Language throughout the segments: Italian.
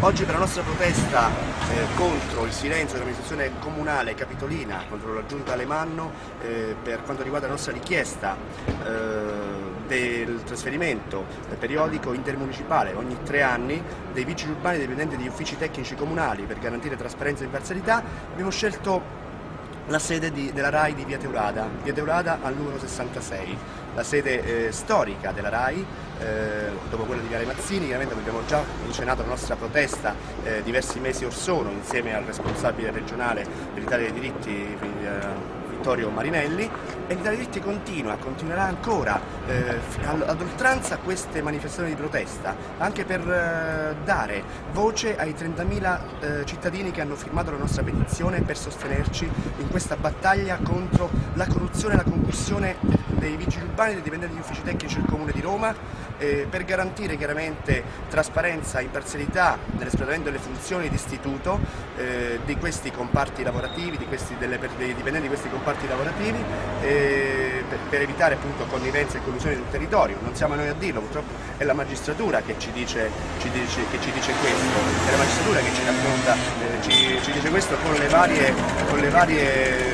Oggi per la nostra protesta contro il silenzio dell'amministrazione comunale capitolina, contro la giunta Alemanno, per quanto riguarda la nostra richiesta del trasferimento periodico intermunicipale ogni 3 anni dei vigili urbani dipendenti degli uffici tecnici comunali per garantire trasparenza e imparzialità, abbiamo scelto la sede della RAI di Via Teulada al numero 66, la sede storica della RAI, dopo quella di Viale Mazzini. Chiaramente abbiamo già incenato la nostra protesta diversi mesi or sono insieme al responsabile regionale dell'Italia dei diritti Vittorio Marinelli, e l'Italia dei diritti continuerà ancora ad oltranza queste manifestazioni di protesta, anche per dare voce ai 30.000 cittadini che hanno firmato la nostra petizione per sostenerci in questa battaglia contro la corruzione e la concussione dei vigili urbani e dei dipendenti degli uffici tecnici del Comune di Roma, per garantire chiaramente trasparenza e imparzialità nell'espletamento delle funzioni di istituto di questi comparti lavorativi, dei dipendenti di questi comparti lavorativi, per evitare appunto connivenze e collusioni sul territorio. Non siamo noi a dirlo, purtroppo è la magistratura che ci dice questo, è la magistratura che ci racconta, ci dice questo con le varie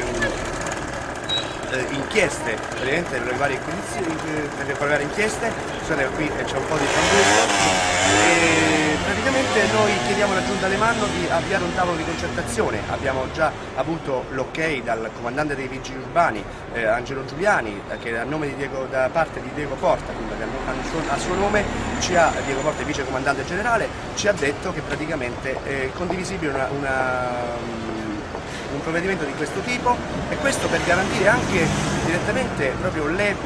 inchieste, praticamente le varie inchieste. Scusate, qui c'è un po' di trambusto. E praticamente noi chiediamo alla Giunta Alemanno di avviare un tavolo di concertazione. Abbiamo già avuto l'ok dal comandante dei vigili urbani Angelo Giuliani, che a nome da parte di Diego Porta, quindi a suo nome Diego Porta, vice comandante generale, ci ha detto che praticamente è condivisibile un provvedimento di questo tipo, e questo per garantire anche direttamente proprio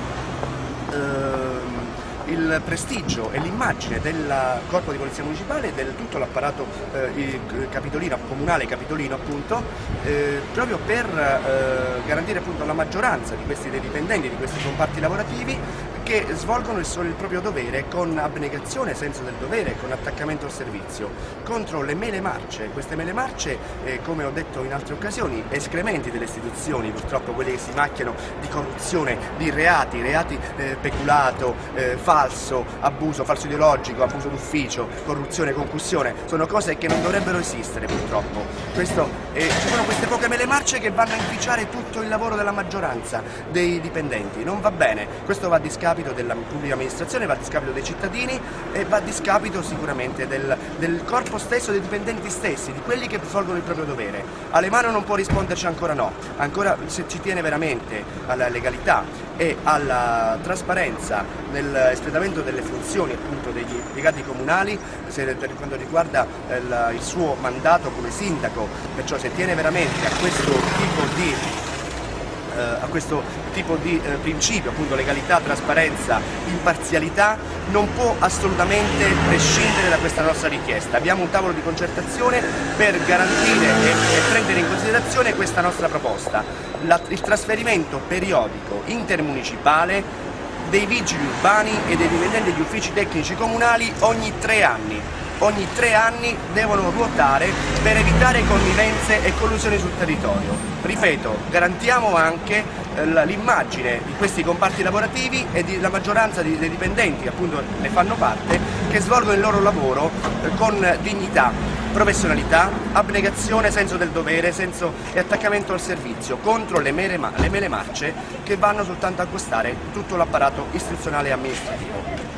il prestigio e l'immagine del corpo di polizia municipale e del tutto l'apparato capitolino, comunale capitolino appunto, proprio per garantire appunto la maggioranza dei dipendenti di questi comparti lavorativi che svolgono il proprio dovere con abnegazione, senso del dovere, con attaccamento al servizio, contro le mele marce. Queste mele marce, come ho detto in altre occasioni, escrementi delle istituzioni, purtroppo quelli che si macchiano di corruzione, di reati peculato, falso ideologico, abuso d'ufficio, corruzione, concussione, sono cose che non dovrebbero esistere purtroppo. Ci sono queste poche mele marce che vanno a inficiare tutto il lavoro della maggioranza dei dipendenti. Non va bene, questo va a discapito della pubblica amministrazione, va a discapito dei cittadini e va a discapito sicuramente del corpo stesso, dei dipendenti stessi, di quelli che svolgono il proprio dovere. Alemanno non può risponderci ancora no, ancora se ci tiene veramente alla legalità e alla trasparenza nell'espletamento delle funzioni appunto degli impiegati comunali, per quanto riguarda il suo mandato come sindaco, perciò se tiene veramente a questo tipo di principio, appunto legalità, trasparenza, imparzialità, non può assolutamente prescindere da questa nostra richiesta. Abbiamo un tavolo di concertazione per garantire e prendere in considerazione questa nostra proposta, il trasferimento periodico intermunicipale dei vigili urbani e dei dipendenti degli uffici tecnici comunali ogni 3 anni. Ogni 3 anni devono ruotare per evitare connivenze e collusioni sul territorio. Ripeto, garantiamo anche l'immagine di questi comparti lavorativi e della maggioranza dei dipendenti, appunto ne fanno parte, che svolgono il loro lavoro con dignità, professionalità, abnegazione, senso del dovere, senso e attaccamento al servizio, contro le mele marce che vanno soltanto a costare tutto l'apparato istituzionale e amministrativo.